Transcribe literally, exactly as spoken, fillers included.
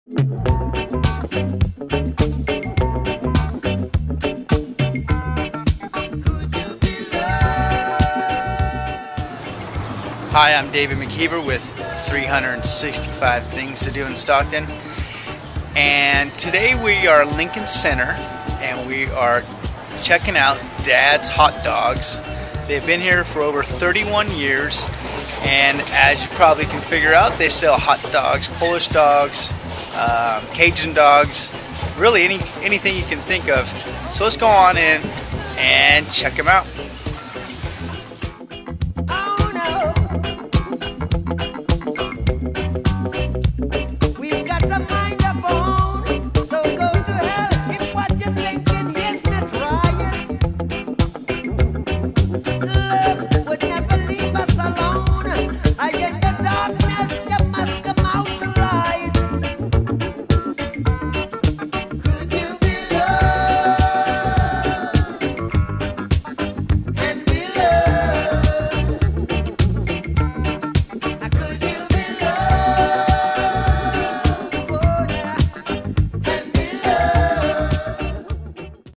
Hi, I'm David McKeever with three hundred sixty-five Things to Do in Stockton, and today we are Lincoln Center and we are checking out Dad's Hot Dogs. They've been here for over thirty-one years, and as you probably can figure out, they sell hot dogs, Polish dogs, um, Cajun dogs, really any anything you can think of. So let's go on in and check them out.